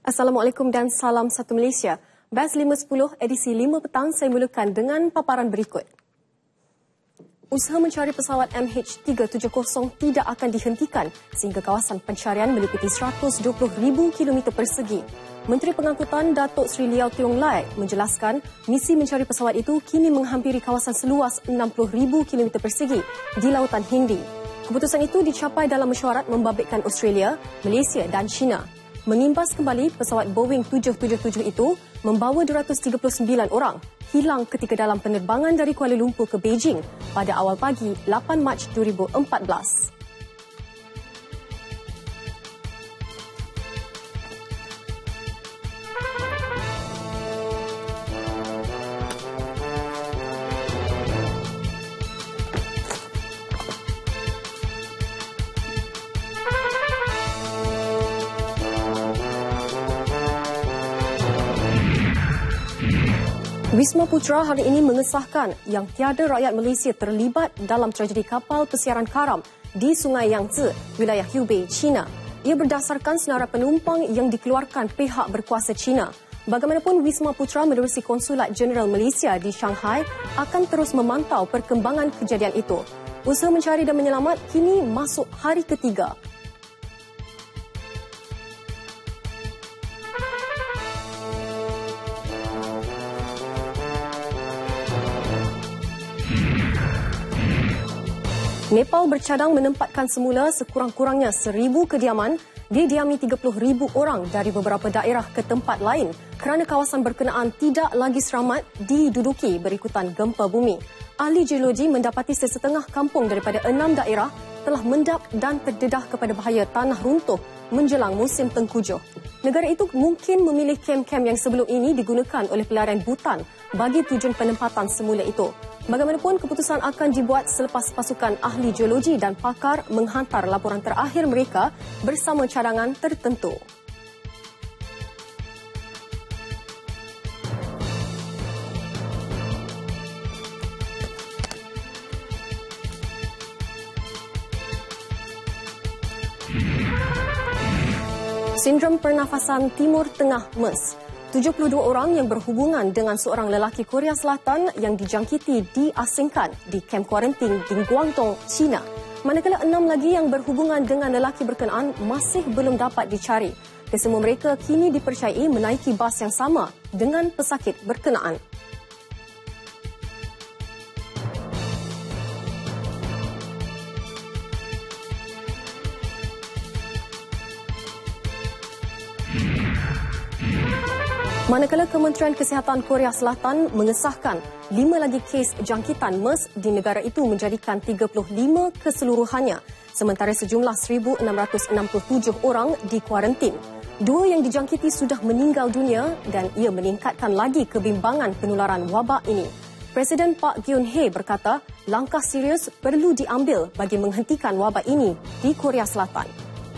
Assalamualaikum dan salam satu Malaysia. Best 5.10 edisi 5 petang saya mulakan dengan paparan berikut. Usaha mencari pesawat MH370 tidak akan dihentikan sehingga kawasan pencarian meliputi 120,000 km persegi. Menteri Pengangkutan Datuk Seri Liau Tiong Lai menjelaskan misi mencari pesawat itu kini menghampiri kawasan seluas 60,000 km persegi di Lautan Hindi. Keputusan itu dicapai dalam mesyuarat membabitkan Australia, Malaysia dan China. Mengimbas kembali, pesawat Boeing 777 itu membawa 239 orang hilang ketika dalam penerbangan dari Kuala Lumpur ke Beijing pada awal pagi 8 Mac 2014. Wisma Putra hari ini mengesahkan yang tiada rakyat Malaysia terlibat dalam tragedi kapal pesiaran karam di Sungai Yangtze, wilayah Hubei, China. Ia berdasarkan senarai penumpang yang dikeluarkan pihak berkuasa China. Bagaimanapun, Wisma Putra menerusi Konsulat Jeneral Malaysia di Shanghai akan terus memantau perkembangan kejadian itu. Usaha mencari dan menyelamat kini masuk hari ketiga. Nepal bercadang menempatkan semula sekurang-kurangnya 1,000 kediaman didiami 30,000 orang dari beberapa daerah ke tempat lain kerana kawasan berkenaan tidak lagi selamat diduduki berikutan gempa bumi. Ahli geologi mendapati sesetengah kampung daripada 6 daerah telah mendap dan terdedah kepada bahaya tanah runtuh menjelang musim tengkujuh. Negara itu mungkin memilih kem-kem yang sebelum ini digunakan oleh pelarian Bhutan bagi tujuan penempatan semula itu. Bagaimanapun, keputusan akan dibuat selepas pasukan ahli geologi dan pakar menghantar laporan terakhir mereka bersama cadangan tertentu. Sindrom pernafasan Timur Tengah MERS. 72 orang yang berhubungan dengan seorang lelaki Korea Selatan yang dijangkiti diasingkan di kem kuarantin di Guangdong, China. Manakala 6 lagi yang berhubungan dengan lelaki berkenaan masih belum dapat dicari. Kesemua mereka kini dipercayai menaiki bas yang sama dengan pesakit berkenaan. Manakala Kementerian Kesihatan Korea Selatan mengesahkan 5 lagi kes jangkitan MERS di negara itu menjadikan 35 keseluruhannya, sementara sejumlah 1,667 orang dikuarantin. 2 yang dijangkiti sudah meninggal dunia dan ia meningkatkan lagi kebimbangan penularan wabak ini. Presiden Park Geun-hye berkata langkah serius perlu diambil bagi menghentikan wabak ini di Korea Selatan.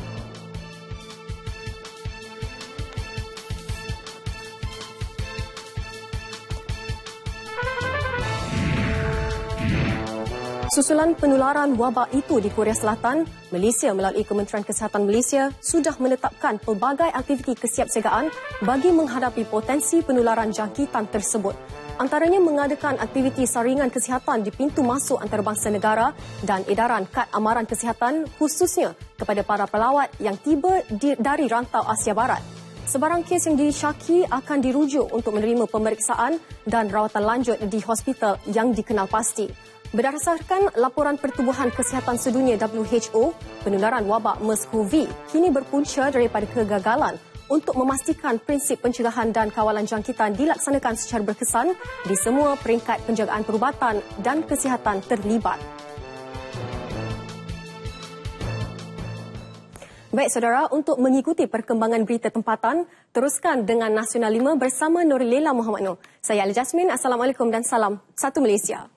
Susulan penularan wabak itu di Korea Selatan, Malaysia melalui Kementerian Kesihatan Malaysia sudah menetapkan pelbagai aktiviti kesiapsiagaan bagi menghadapi potensi penularan jangkitan tersebut. Antaranya mengadakan aktiviti saringan kesihatan di pintu masuk antarabangsa negara dan edaran kad amaran kesihatan khususnya kepada para pelawat yang tiba dari rantau Asia Barat. Sebarang kes yang disyaki akan dirujuk untuk menerima pemeriksaan dan rawatan lanjut di hospital yang dikenal pasti. Berdasarkan laporan Pertubuhan Kesihatan Sedunia WHO, penularan wabak MERS-CoV kini berpunca daripada kegagalan untuk memastikan prinsip pencegahan dan kawalan jangkitan dilaksanakan secara berkesan di semua peringkat penjagaan perubatan dan kesihatan terlibat. Baik saudara, untuk mengikuti perkembangan berita tempatan, teruskan dengan Nasional 5 bersama Nurul Leila Muhammad Noor. Saya Ali Jasmine, Assalamualaikum dan salam satu Malaysia.